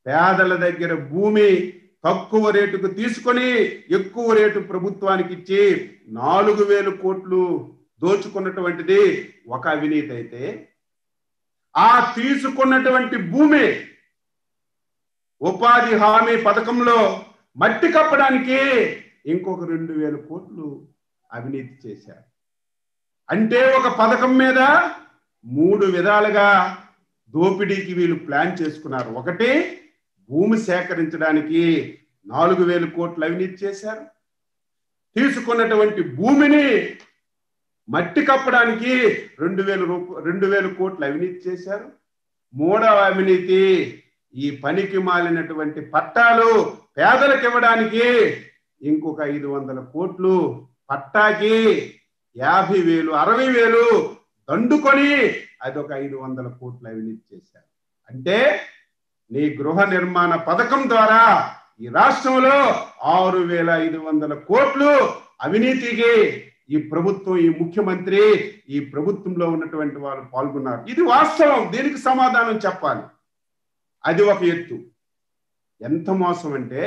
పేదల దగ్గర భూమి తక్కువ రేటుకు తీసుకొని ఎక్కువ రేటు ప్రభుత్వానికి ఇచ్చి 4,000 కోట్లు దోచుకున్నటువంటిది ఒక అవినీతి అయితే, ఆ తీసుకున్నటువంటి భూమి ఉపాధి హామీ పథకంలో మట్టి కప్పడానికి ఇంకొక 2,000 కోట్లు అవినీతి చేశారు. అంటే ఒక పథకం మీద 3 విధాలుగా దోపిడీకి వీళ్ళు ప్లాన్ చేసుకున్నారు. ఒకటి, భూమి సేకరించడానికి 4,000 కోట్లు అవినీతి చేశారు. తీసుకున్నటువంటి భూమిని మట్టి కప్పడానికి 2,000 కోట్లు అవినీతి చేశారు. మూడవ అవినీతి, ఈ పనికి మాలినటువంటి పట్టాలు పేదలకు ఇవ్వడానికి ఇంకొక 500 కోట్లు పట్టాకి 50,000 60,000 దండుకొని అదొక 500 కోట్లు అవినీతి చేశారు. అంటే నీ గృహ నిర్మాణ పథకం ద్వారా ఈ రాష్ట్రంలో 6,500 కోట్లు అవినీతికి ఈ ప్రభుత్వం, ఈ ముఖ్యమంత్రి, ఈ ప్రభుత్వంలో ఉన్నటువంటి వారు పాల్గొన్నారు. ఇది వాస్తవం, దీనికి సమాధానం చెప్పాలి. అది ఒక ఎత్తు. ఎంత మోసం అంటే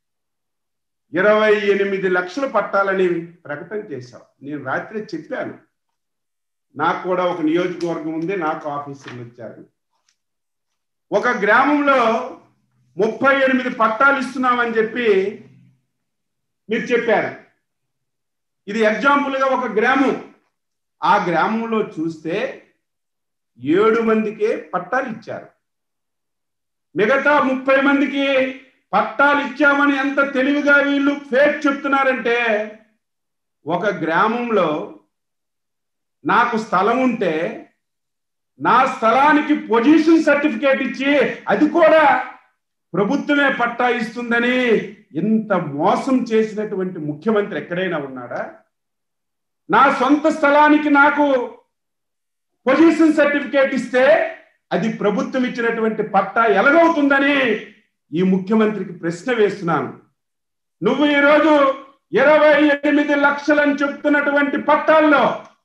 28 లక్షలు పట్టాలని ప్రకటన చేశాం. నేను రాత్రి చెప్పాను, నాకు కూడా ఒక నియోజకవర్గం ఉంది, నాకు ఆఫీసులు వచ్చారు. ఒక గ్రామంలో 38 పట్టాలు ఇస్తున్నామని చెప్పి మీరు చెప్పారు. ఇది ఎగ్జాంపుల్గా ఒక గ్రామం. ఆ గ్రామంలో చూస్తే 7 మందికే పట్టాలు ఇచ్చారు. మిగతా 30 మందికి పట్టాలు ఇచ్చామని ఎంత తెలివిగా వీళ్ళు ఫేక్ చెప్తున్నారంటే, ఒక గ్రామంలో నాకు స్థలం ఉంటే నా స్థలానికి పొజిషన్ సర్టిఫికేట్ ఇచ్చి అది కూడా ప్రభుత్వమే పట్టా ఇస్తుందని ఇంత మోసం చేసినటువంటి ముఖ్యమంత్రి ఎక్కడైనా ఉన్నాడా? నా సొంత స్థలానికి నాకు పొజిషన్ సర్టిఫికేట్ ఇస్తే అది ప్రభుత్వం ఇచ్చినటువంటి పట్టా ఎలాగవుతుందని ఈ ముఖ్యమంత్రికి ప్రశ్న వేస్తున్నాను. నువ్వు ఈరోజు 28 లక్షలని చెప్తున్నటువంటి పట్టాల్లో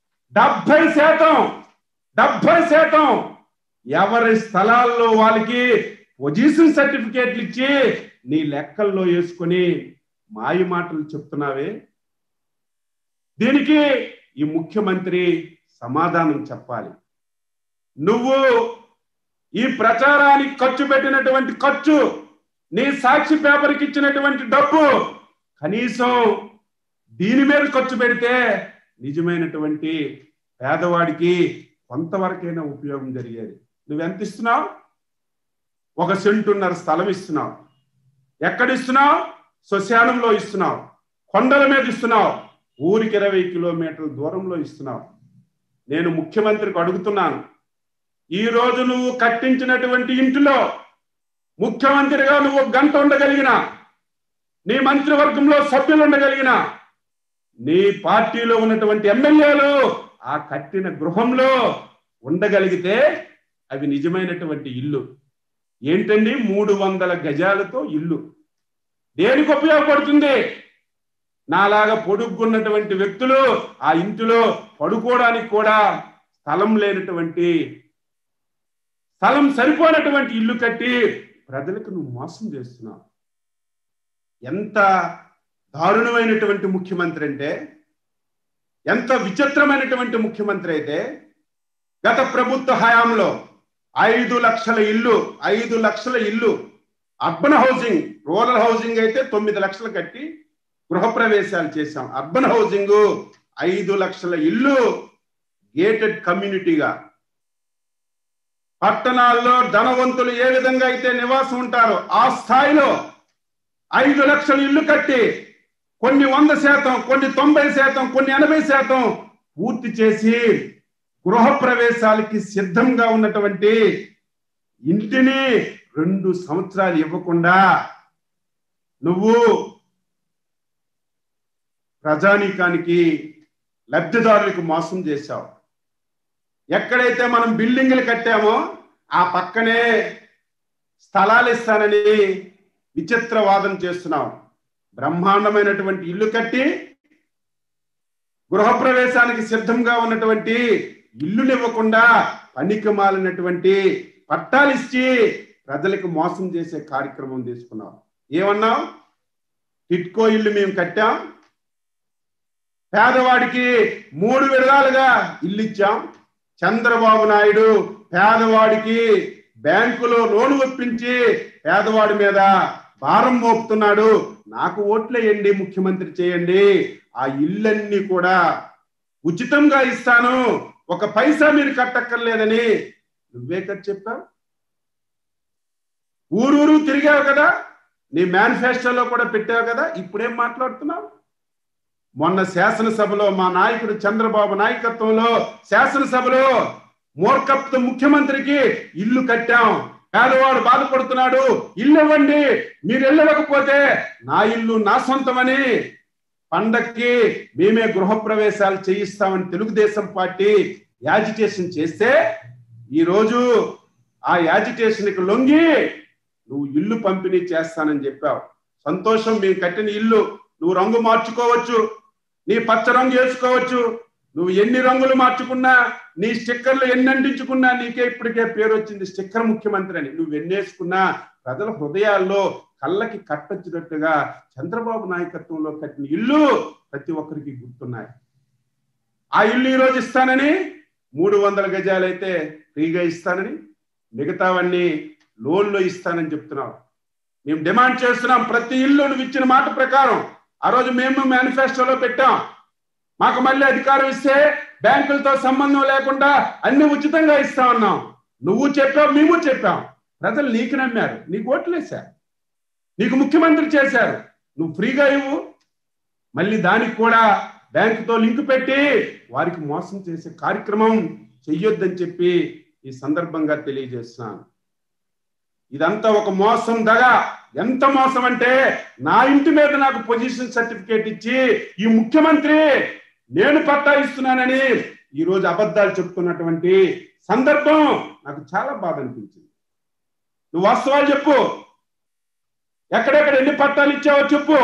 70% ఎవరి స్థలాల్లో వాళ్ళకి పొజిషన్ సర్టిఫికేట్లు ఇచ్చి నీ లెక్కల్లో వేసుకొని మాయ మాటలు చెప్తున్నావే. దీనికి ఈ ముఖ్యమంత్రి సమాధానం చెప్పాలి. నువ్వు ఈ ప్రచారానికి ఖర్చు పెట్టినటువంటి ఖర్చు, నీ సాక్షి పేపర్కి ఇచ్చినటువంటి డబ్బు కనీసం దీని మీద ఖర్చు పెడితే నిజమైనటువంటి పేదవాడికి కొంతవరకైనా ఉపయోగం జరిగేది. నువ్వెంత ఇస్తున్నావు? 1.5 సెంటు స్థలం ఇస్తున్నావు. ఎక్కడ ఇస్తున్నావు? శ్మశానంలో ఇస్తున్నావు, కొండల మీద ఇస్తున్నావు, ఊరికి 20 కిలోమీటర్ల దూరంలో ఇస్తున్నావు. నేను ముఖ్యమంత్రికి అడుగుతున్నాను, ఈ రోజు నువ్వు కట్టించినటువంటి ఇంటిలో ముఖ్యమంత్రిగా నువ్వు 1 గంట ఉండగలిగిన, నీ మంత్రివర్గంలో సభ్యులు ఉండగలిగిన, నీ పార్టీలో ఉన్నటువంటి ఎమ్మెల్యేలు ఆ కట్టిన గృహంలో ఉండగలిగితే అవి నిజమైనటువంటి ఇల్లు. ఏంటండి 300 గజాలతో ఇల్లు? దేనికి ఉపయోగపడుతుంది? నాలాగా పొడుగున్నటువంటి వ్యక్తులు ఆ ఇంటిలో పడుకోవడానికి కూడా స్థలం లేనటువంటి, స్థలం సరిపోయినటువంటి ఇల్లు కట్టి ప్రజలకు నువ్వు మోసం చేస్తున్నావు. ఎంత దారుణమైనటువంటి ముఖ్యమంత్రి అంటే, ఎంత విచిత్రమైనటువంటి ముఖ్యమంత్రి అయితే, గత ప్రభుత్వ హయాంలో 5 లక్షల ఇల్లు అర్బన్ హౌసింగ్, రూరల్ హౌసింగ్ అయితే 9 లక్షలు కట్టి గృహప్రవేశాలు చేశాం. అర్బన్ హౌసింగ్ 5 లక్షల ఇల్లు గేటెడ్ కమ్యూనిటీగా, పట్టణాల్లో ధనవంతులు ఏ విధంగా అయితే నివాసం ఉంటారో ఆ స్థాయిలో 5 లక్షల ఇల్లు కట్టి కొన్ని 100%, కొన్ని 90%, కొన్ని 80% పూర్తి చేసి గృహప్రవేశాలకి సిద్ధంగా ఉన్నటువంటి ఇంటిని 2 సంవత్సరాలు ఇవ్వకుండా నువ్వు ప్రజానీకానికి, లబ్ధిదారులకు మోసం చేశావు. ఎక్కడైతే మనం బిల్డింగ్లు కట్టామో ఆ పక్కనే స్థలాలు ఇస్తానని విచిత్రవాదం చేస్తున్నావు. బ్రహ్మాండమైనటువంటి ఇల్లు కట్టి గృహప్రవేశానికి సిద్ధంగా ఉన్నటువంటి ఇల్లులు ఇవ్వకుండా పనికి మాలినటువంటి పట్టాలు ఇచ్చి ప్రజలకు మోసం చేసే కార్యక్రమం తీసుకున్నావు. ఏమన్నావు? టిట్కో ఇల్లు మేము కట్టాం, పేదవాడికి 3 విడతలుగా ఇల్లు ఇచ్చాం. చంద్రబాబు నాయుడు పేదవాడికి బ్యాంకులో లోను ఒప్పించి పేదవాడి మీద భారం మోపుతున్నాడు. నాకు ఓట్లేయండి, ముఖ్యమంత్రి చేయండి, ఆ ఇళ్ళన్నీ కూడా ఉచితంగా ఇస్తాను, 1 పైసా మీరు కట్టక్కర్లేదని నువ్వే కదా చెప్పావు. ఊరూరు తిరిగావు కదా, నీ మేనిఫెస్టోలో కూడా పెట్టావు కదా. ఇప్పుడేం మాట్లాడుతున్నావు? మొన్న శాసనసభలో మా నాయకుడు చంద్రబాబు నాయకత్వంలో శాసనసభలో మూర్ఖత్వ ముఖ్యమంత్రికి ఇల్లు కట్టాం, పేదవాడు బాధపడుతున్నాడు, ఇల్లు ఇవ్వండి, మీరు ఇవ్వకపోతే నా ఇల్లు నా సొంతమని పండక్కి మేమే గృహప్రవేశాలు చేయిస్తామని తెలుగుదేశం పార్టీ యాజిటేషన్ చేస్తే ఈరోజు ఆ యాజిటేషన్కి లొంగి నువ్వు ఇల్లు పంపిణీ చేస్తానని చెప్పావు. సంతోషం, మేము కట్టిన ఇల్లు నువ్వు రంగు మార్చుకోవచ్చు, నీ పచ్చ రంగు వేసుకోవచ్చు, నువ్వు ఎన్ని రంగులు మార్చుకున్నా, నీ స్టిక్కర్లు ఎన్ని అంటించుకున్నా నీకే ఇప్పటికే పేరు వచ్చింది స్టిక్కర్ ముఖ్యమంత్రి అని. నువ్వు ఎన్నేసుకున్నా ప్రజల హృదయాల్లో కళ్ళకి కట్టొచ్చినట్టుగా చంద్రబాబు నాయకత్వంలో కట్టిన ఇల్లు ప్రతి ఒక్కరికి గుర్తున్నాయి. ఆ ఇల్లు ఈరోజు ఇస్తానని 300 గజాలు అయితే ఫ్రీగా ఇస్తానని, మిగతావన్నీ లోన్లో ఇస్తానని చెప్తున్నావు. మేము డిమాండ్ చేస్తున్నాం, ప్రతి ఇల్లు నువ్వు ఇచ్చిన మాట ప్రకారం ఆ రోజు మేము మేనిఫెస్టోలో పెట్టాం. మాకు మళ్ళీ అధికారం ఇస్తే బ్యాంకులతో సంబంధం లేకుండా అన్ని ఉచితంగా ఇస్తామన్నాం. నువ్వు చెప్పావు, మేము చెప్పాం. ప్రజలు నీకు నమ్మారు, నీకు ఓట్లేశారు, నీకు ముఖ్యమంత్రి చేశారు. నువ్వు ఫ్రీగా ఇవ్వు, మళ్ళీ దానికి కూడా బ్యాంకుతో లింక్ పెట్టి వారికి మోసం చేసే కార్యక్రమం చెయ్యొద్దని చెప్పి ఈ సందర్భంగా తెలియజేస్తున్నాను. ఇదంతా ఒక మోసం దగా. ఎంత మోసం అంటే నా ఇంటి మీద నాకు పొజిషన్ సర్టిఫికేట్ ఇచ్చి ఈ ముఖ్యమంత్రి నేను పట్టా ఇస్తున్నానని ఈరోజు అబద్ధాలు చెప్తున్నటువంటి సందర్భం నాకు చాలా బాధ అనిపించింది. నువ్వు వాస్తవాలు చెప్పు, ఎక్కడెక్కడ ఎన్ని పట్టాలు ఇచ్చావో చెప్పు,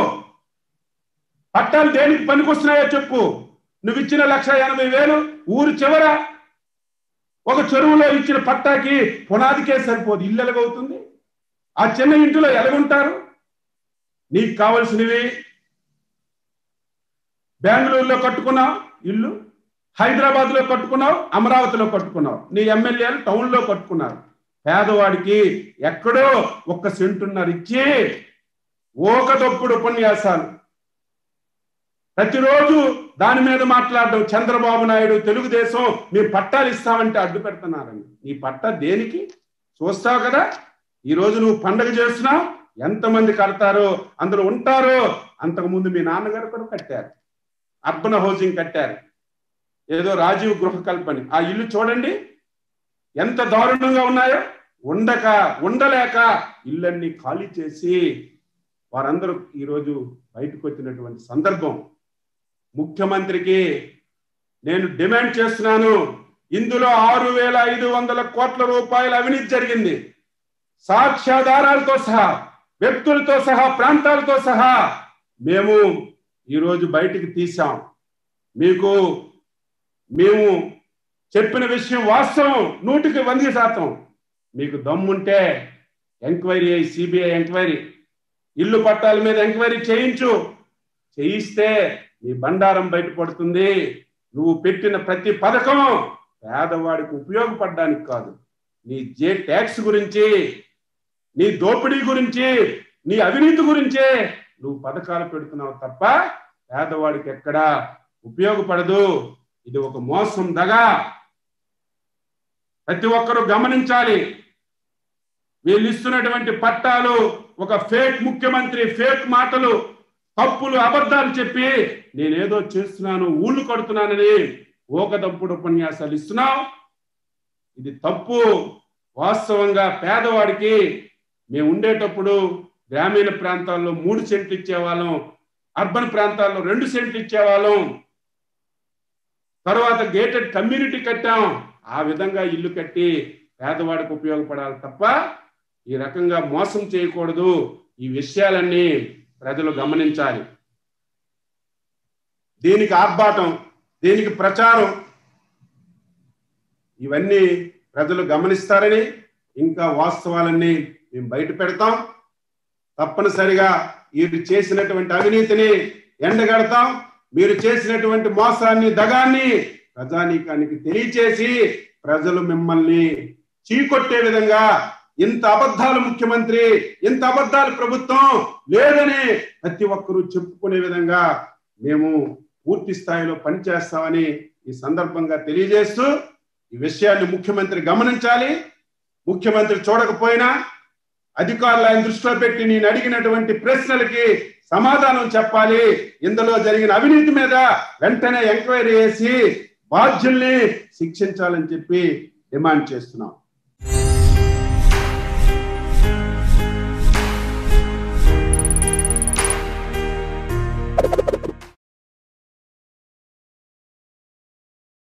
పట్టాలు దేనికి పనికొస్తున్నాయో చెప్పు. నువ్వు ఇచ్చిన 1,80,000 ఊరు చివర ఒక చెరువులో ఇచ్చిన పట్టాకి పునాదికే సరిపోదు, ఇల్లు ఎలాగవుతుంది? ఆ చిన్న ఇంటిలో ఎలాగుంటారు? నీకు కావలసినవి బెంగళూరులో కట్టుకున్నావు ఇల్లు, హైదరాబాద్ లో కట్టుకున్నావు, అమరావతిలో కట్టుకున్నావు, నీ ఎమ్మెల్యేలు టౌన్ లో కట్టుకున్నారు. పేదవాడికి ఎక్కడో 1 సెంటున్నర ఇచ్చి ఓకదప్పుడు ఉపన్యాసాలు ప్రతిరోజు దాని మీద మాట్లాడడం. చంద్రబాబు నాయుడు తెలుగుదేశం మీ పట్టాలు ఇస్తామంటే అడ్డు పెడుతున్నారని. నీ పట్టా దేనికి చూస్తావు కదా. ఈ రోజు నువ్వు పండగ చేస్తున్నావు, ఎంతమంది కడతారో అందులో ఉంటారో. అంతకుముందు మీ నాన్నగారు కూడా కట్టారు, అర్బన్ హౌసింగ్ కట్టారు, ఏదో రాజీవ్ గృహ కల్పని. ఆ ఇల్లు చూడండి ఎంత దారుణంగా ఉన్నాయో. ఉండలేక ఇళ్ళన్నీ ఖాళీ చేసి వారందరూ ఈరోజు బయటకు వచ్చినటువంటి సందర్భం. ముఖ్యమంత్రికి నేను డిమాండ్ చేస్తున్నాను, ఇందులో 6,500 కోట్ల రూపాయల అవినీతి జరిగింది. సాక్ష్యాధారాలతో సహా, వ్యక్తులతో సహా, ప్రాంతాలతో సహా మేము ఈరోజు బయటికి తీసాం. మేము చెప్పిన విషయం వాస్తవం, 100% మీకు దమ్ముంటే ఎంక్వైరీ అయ్యి సిబిఐ ఎంక్వైరీ, ఇల్లు పట్టాల మీద ఎంక్వైరీ చేయిస్తే నీ బండారం బయటపడుతుంది. నువ్వు పెట్టిన ప్రతి పథకం పేదవాడికి ఉపయోగపడడానికి కాదు, నీ ట్యాక్స్ గురించి, నీ దోపిడీ గురించి, నీ అవినీతి గురించే నువ్వు పథకాలు పెడుతున్నావు తప్ప పేదవాడికి ఎక్కడా ఉపయోగపడదు. ఇది ఒక మోసం దగా. ప్రతి ఒక్కరూ గమనించాలి. వీళ్ళు ఇస్తున్నటువంటి పట్టాలు ఒక ఫేక్ ముఖ్యమంత్రి, ఫేక్ మాటలు, తప్పులు, అబద్ధాలు చెప్పి నేనేదో చేస్తున్నాను, ఊళ్ళు కడుతున్నానని ఓకదప్పుడు ఉపన్యాసాలు ఇస్తున్నావు. ఇది తప్పు. వాస్తవంగా పేదవాడికి మేము ఉండేటప్పుడు గ్రామీణ ప్రాంతాల్లో 3 సెంట్లు ఇచ్చేవాళ్ళం, అర్బన్ ప్రాంతాల్లో 2 సెంట్లు ఇచ్చేవాళ్ళం. తర్వాత గేటెడ్ కమ్యూనిటీ కట్టాం. ఆ విధంగా ఇల్లు కట్టి పేదవాడికి ఉపయోగపడాలి తప్ప ఈ రకంగా మోసం చేయకూడదు. ఈ విషయాలన్నీ ప్రజలు గమనించాలి. దీనికి ఆర్భాటం, దీనికి ప్రచారం, ఇవన్నీ ప్రజలు గమనిస్తారని ఇంకా వాస్తవాలన్నీ మేము బయట పెడతాం. తప్పనిసరిగా మీరు చేసినటువంటి అవినీతిని ఎండగడతాం. మీరు చేసినటువంటి మోసాన్ని, దగాన్ని ప్రజానీకానికి తెలియచేసి ప్రజలు మిమ్మల్ని చీకొట్టే విధంగా, ఇంత అబద్ధాలు ముఖ్యమంత్రి, ఇంత అబద్ధాలు ప్రభుత్వం లేదని ప్రతి ఒక్కరూ చెప్పుకునే విధంగా మేము పూర్తి స్థాయిలో పనిచేస్తామని ఈ సందర్భంగా తెలియజేస్తూ, ఈ విషయాన్ని ముఖ్యమంత్రి గమనించాలి. ముఖ్యమంత్రి చూడకపోయినా అధికారులు ఆయన దృష్టిలో పెట్టి నేను అడిగినటువంటి ప్రశ్నలకి సమాధానం చెప్పాలి. ఇందులో జరిగిన అవినీతి మీద వెంటనే ఎంక్వైరీ చేసి బాధ్యుల్ని శిక్షించాలని చెప్పి డిమాండ్ చేస్తున్నాం.